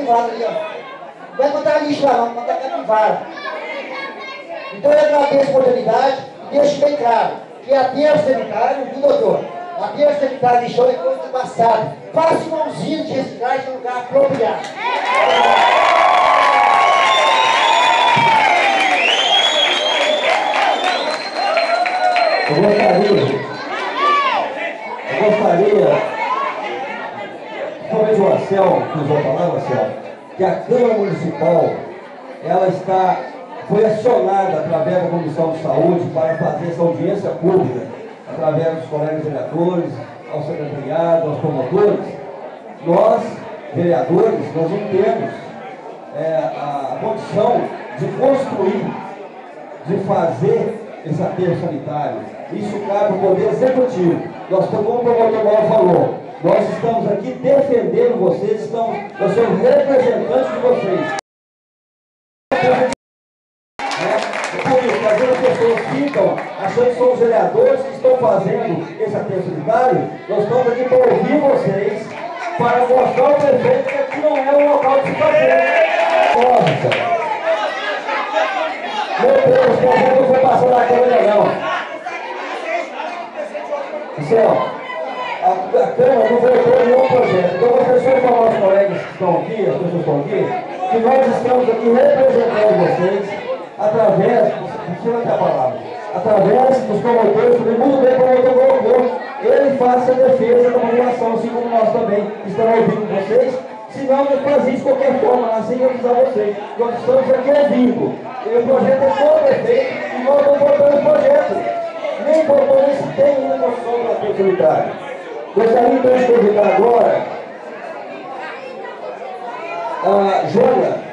capivara ali, ó. Não vai contar lixo lá, não, vai contar capivara. Então eu agradeço a oportunidade e deixo bem claro que aterro sanitário, viu, doutor? Aterro sanitário de chão é coisa do passado. Faça mãozinha de reciclagem no lugar apropriado. Eu gostaria, talvez o Marcel, que usou a palavra, Marcel, que a Câmara Municipal, ela foi acionada através da Comissão de Saúde para fazer essa audiência pública, através dos colegas vereadores, ao secretariado, aos promotores. Nós, vereadores, nós não temos a condição de construir, de fazer esse aterro sanitário. Isso cabe ao Poder Executivo. Nós estamos, como o promotor Mauro falou, nós estamos aqui defendendo vocês, nós somos representantes de vocês. Por isso, às vezes as pessoas ficam achando que são os vereadores que estão fazendo esse aterro sanitário. Nós estamos aqui para ouvir vocês, para mostrar ao prefeito que aqui não é o local de se fazer. Nossa! Meu Deus, o projeto não foi passando na câmera, não. Marcel, a Câmara não votou nenhum projeto. Então, eu gostaria de informar os colegas que estão aqui, as pessoas que estão aqui, que nós estamos aqui representando vocês através, através dos promotores, porque muito bem o promotor colocou, ele faça a defesa da população, assim como nós também estamos ouvindo vocês. Senão, eu fazia isso de qualquer forma, assim eu avisar vocês. Nós estamos aqui ouvindo. E o projeto é todo perfeito e nós não votamos o projeto. Nem votamos se tem ainda noção da oportunidade. Gostaria então de convidar agora a Jônia.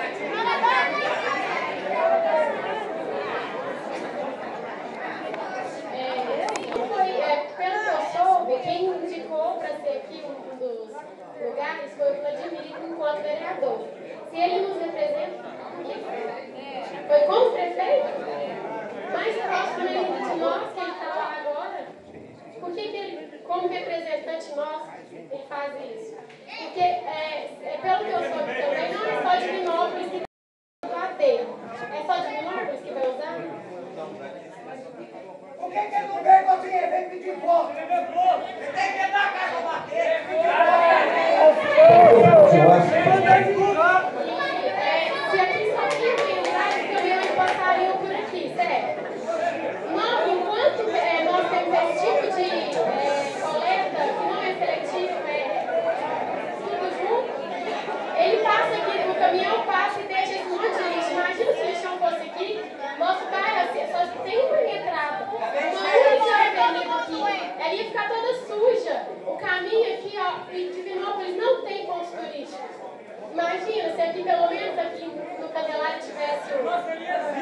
Pelo que eu soube, quem indicou para ser aqui um dos lugares foi o Vladimir enquanto vereador. Se ele nos representa, foi como prefeito, mais próximo ainda de nós, que ele está lá agora, por que ele, como representante nosso, ele faz isso? Porque, pelo que eu soube também, não é só de Divinópolis que vai usar aterro. É só de Divinópolis que vai usar? Por que ele não vem com esse evento pedir voto? Ele tem que dar a casa a bater. Se aqui só tinha que usar, os caminhões passariam por aqui, certo? Enquanto nós temos esse tipo de coleta, que não é seletivo, tudo junto, ele passa aqui, o caminhão passa e deixa esse monte de lixo. Imagina se o lixão fosse aqui, nosso bairro só tem uma entrada, uma única avenida aqui. Ela ia ficar toda suja. O caminho aqui, ó, em Divinópolis não tem pontos turísticos. Imagina se aqui, pelo menos aqui no Candelário, tivesse